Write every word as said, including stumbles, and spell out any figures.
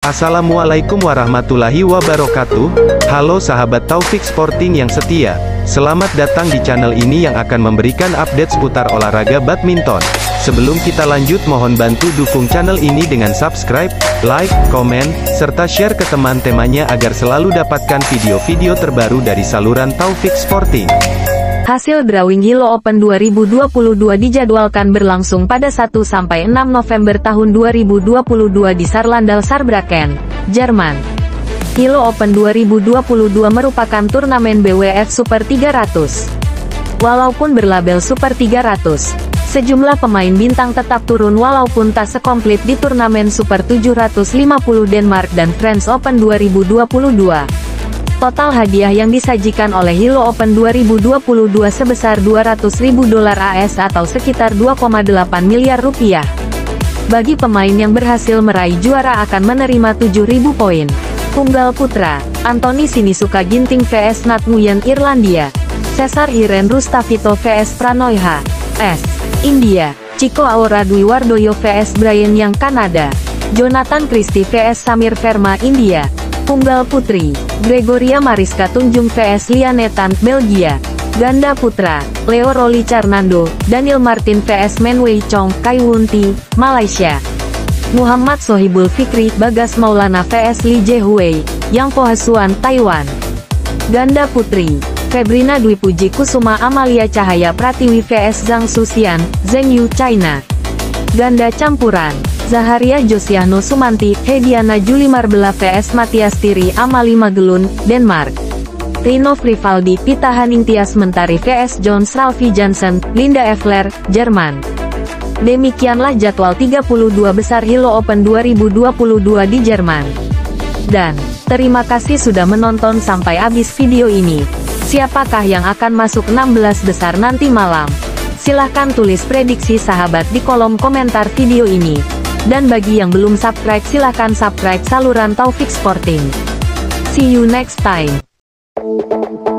Assalamualaikum warahmatullahi wabarakatuh. Halo sahabat Taufik Sporting yang setia. Selamat datang di channel ini yang akan memberikan update seputar olahraga badminton. Sebelum kita lanjut, mohon bantu dukung channel ini dengan subscribe, like, komen, serta share ke teman-temannya agar selalu dapatkan video-video terbaru dari saluran Taufik Sporting. Hasil drawing Hilo Open dua ribu dua puluh dua dijadwalkan berlangsung pada satu sampai enam November tahun dua ribu dua puluh dua di Saarlandal Saarbrücken, Jerman. Hilo Open dua ribu dua puluh dua merupakan turnamen B W F Super tiga ratus. Walaupun berlabel Super tiga ratus, sejumlah pemain bintang tetap turun walaupun tak sekomplit di turnamen Super tujuh ratus lima puluh Denmark dan French Open dua ribu dua puluh dua. Total hadiah yang disajikan oleh Hilo Open dua ribu dua puluh dua sebesar dua ratus ribu dolar A S atau sekitar dua koma delapan miliar rupiah. Bagi pemain yang berhasil meraih juara akan menerima tujuh ribu poin. Tunggal putra, Anthony Sinisuka Ginting vs Nat Nguyen Irlandia, Cesar Hiren Rustavito vs Pranoy H S India, Chico Aura Dwi Wardoyo vs Brian Yang Kanada, Jonathan Christie vs Samir Verma India. Tunggal putri, Gregoria Mariska Tunjung vs Liane Tan Belgia. Ganda putra, Leo Roli Carnando, Daniel Martin vs Men Wei Chong Kai Wunti, Malaysia. Muhammad Sohibul Fikri Bagas Maulana vs Li Jehui, Yang Pohasuan Taiwan. Ganda putri, Febrina Dwi Puji Kusuma Amalia Cahaya Pratiwi vs Zhang Suxian, Zheng Yu China. Ganda campuran, Zaharia Josiahno Sumanti, Hediana Juli Marbella vs Matias Tiri Amali Magelun, Denmark. Rino Frivaldi Pita Haningtyas Mentari vs Jones Ralphie Jansen, Linda Evler, Jerman. Demikianlah jadwal tiga puluh dua besar Hilo Open dua ribu dua puluh dua di Jerman. Dan, terima kasih sudah menonton sampai habis video ini. Siapakah yang akan masuk enam belas besar nanti malam? Silahkan tulis prediksi sahabat di kolom komentar video ini. Dan bagi yang belum subscribe silahkan subscribe saluran Taufik Sporting. See you next time.